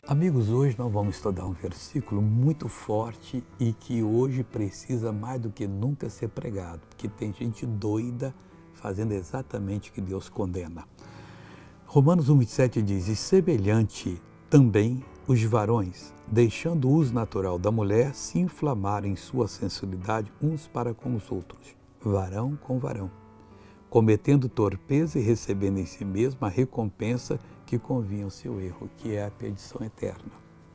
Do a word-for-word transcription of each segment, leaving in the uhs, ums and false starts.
Amigos, hoje nós vamos estudar um versículo muito forte e que hoje precisa mais do que nunca ser pregado, porque tem gente doida fazendo exatamente o que Deus condena. Romanos um, vinte e sete diz, e semelhante também os varões, deixando o uso natural da mulher, se inflamarem em sua sensualidade uns para com os outros, varão com varão, cometendo torpeza e recebendo em si mesmo a recompensa que convinha ao seu erro, que é a perdição eterna.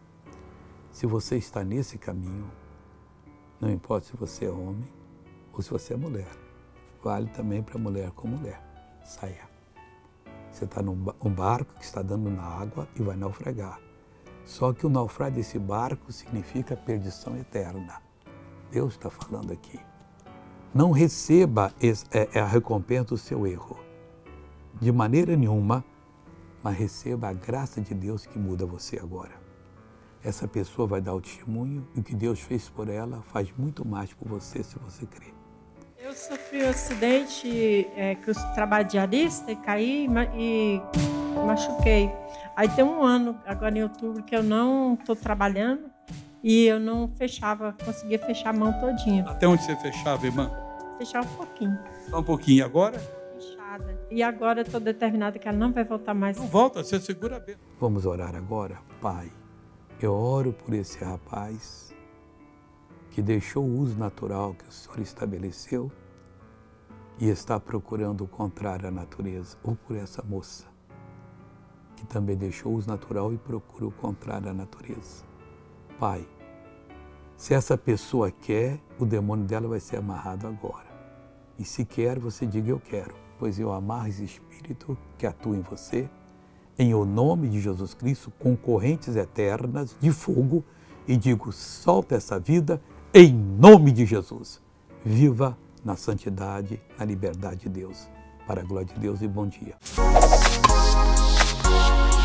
Se você está nesse caminho, não importa se você é homem ou se você é mulher, vale também para mulher com mulher, saia. Você está num barco que está dando na água e vai naufragar. Só que o naufrágio desse barco significa perdição eterna. Deus está falando aqui. Não receba a recompensa do seu erro, de maneira nenhuma, mas receba a graça de Deus que muda você agora. Essa pessoa vai dar o testemunho e o que Deus fez por ela faz muito mais por você se você crer. Eu sofri um acidente, é, que eu trabalho diarista e caí e machuquei. Aí tem um ano, agora em outubro, que eu não estou trabalhando e eu não fechava, conseguia fechar a mão todinha. Até onde você fechava, irmã? Fechava um pouquinho. Só um pouquinho. Agora? Fechada. E agora eu estou determinada que ela não vai voltar mais. Não volta, você segura bem. Vamos orar agora? Pai, eu oro por esse rapaz que deixou o uso natural que o Senhor estabeleceu e está procurando o contrário à natureza, ou por essa moça que também deixou o uso natural e procura o contrário à natureza. Pai, se essa pessoa quer, o demônio dela vai ser amarrado agora. E se quer, você diga eu quero, pois eu amarro esse espírito que atua em você, em o nome de Jesus Cristo, com correntes eternas de fogo, e digo, solta essa vida em nome de Jesus. Viva na santidade, na liberdade de Deus. Para a glória de Deus e bom dia.